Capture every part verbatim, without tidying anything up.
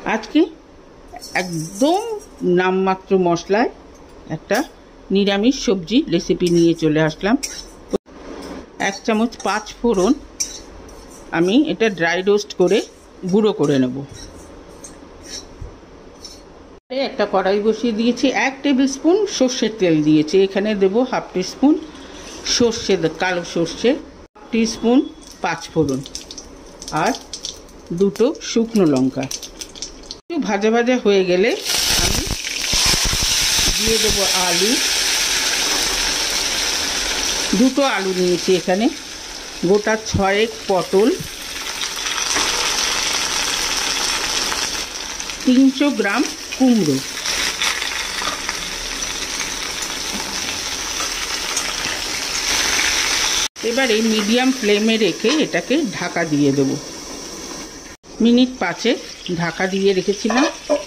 আজকে একদম নামমাত্র মশলায় একটা নিরামিষ সবজি রেসিপি নিয়ে চলে আসলাম। এক চামচ পাঁচ ফোড়ন আমি এটা ড্রাই রোস্ট করে গুঁড়ো করে নেব। একটা কড়াই বসিয়ে দিয়েছি, এক টেবিল স্পুন সর্ষের তেল দিয়েছি। এখানে দেব হাফ টি স্পুন সর্ষে, কালো সর্ষে, টি স্পুন পাঁচ ফোড়ন আর দুটো শুকনো লঙ্কা। একটু ভাজা ভাজা হয়ে গেলে আমি দিয়ে দেবো আলু। দুটো আলু নিয়েছি এখানে, গোটা ছয়েক পটল, তিনশো গ্রাম কুমড়ো। এবারে মিডিয়াম ফ্লেমে রেখে এটাকে ঢাকা দিয়ে দেব। মিনিট পাঁচে ঢাকা দিয়ে রেখেছিলাম।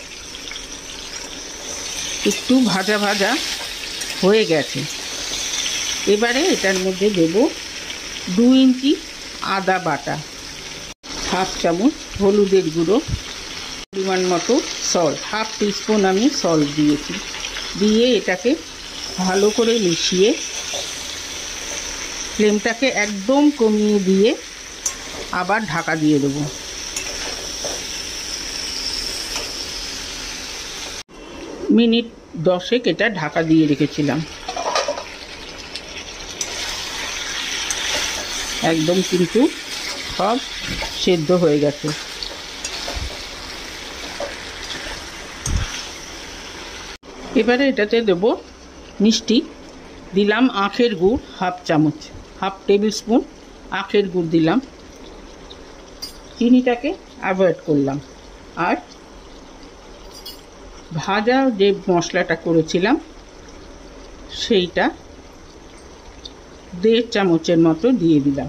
একটু ভাজা ভাজা হয়ে গেছে। এবারে এটার মধ্যে দেব দু ইঞ্চি আদা বাটা, হাফ চামচ হলুদের গুঁড়ো, পরিমাণ মতো সল্ট, হাফ টিস্পুন আমি সল্ট দিয়েছি। দিয়ে এটাকে ভালো করে মিশিয়ে ফ্লেমটাকে একদম কমিয়ে দিয়ে আবার ঢাকা দিয়ে দেব। মিনিট দশেক এটা ঢাকা দিয়ে রেখেছিলাম। একদম কিন্তু সব সেদ্ধ হয়ে গেছে। এবারে এটাতে দেব মিষ্টি। দিলাম আখের গুড় হাফ চামচ, হাফ টেবিল স্পুন আখের গুড় দিলাম। চিনিটাকে অ্যাভয়েড করলাম। আর ভাজা যে মশলাটা করেছিলাম সেইটা দেড় চামচের মতো দিয়ে দিলাম।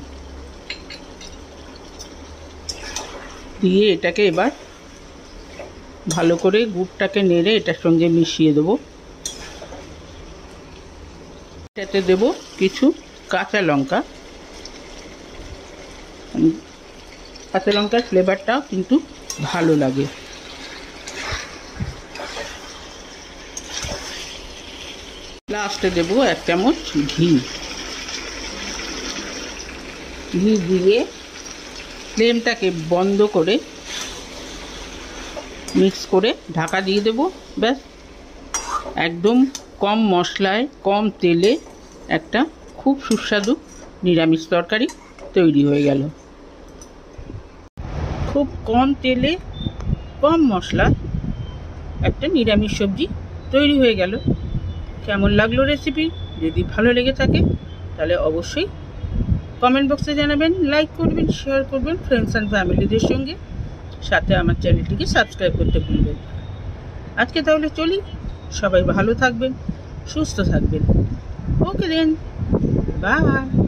দিয়ে এটাকে এবার ভালো করে গুড়টাকে নেড়ে এটার সঙ্গে মিশিয়ে দেবো। এটাতে দেব কিছু কাঁচা লঙ্কা। কাঁচা লঙ্কার ফ্লেভারটাও কিন্তু ভালো লাগে। লাস্টে দেব এক চামচ ঘি। ঘি দিয়ে ফ্লেমটাকে বন্ধ করে মিক্স করে ঢাকা দিয়ে দেব। ব্যাস, একদম কম মশলায় কম তেলে একটা খুব সুস্বাদু নিরামিষ তরকারি তৈরি হয়ে গেল। খুব কম তেলে কম মশলা একটা নিরামিষ সবজি তৈরি হয়ে গেল। কেমন লাগলো রেসিপি? যদি ভালো লেগে থাকে তাহলে অবশ্যই কমেন্ট বক্সে জানাবেন, লাইক করবেন, শেয়ার করবেন ফ্রেন্ডস অ্যান্ড ফ্যামিলিদের সঙ্গে। সাথে আমার চ্যানেলটিকে সাবস্ক্রাইব করতে ভুলবেন। আজকে তাহলে চলি, সবাই ভালো থাকবেন, সুস্থ থাকবেন। Okay then, by.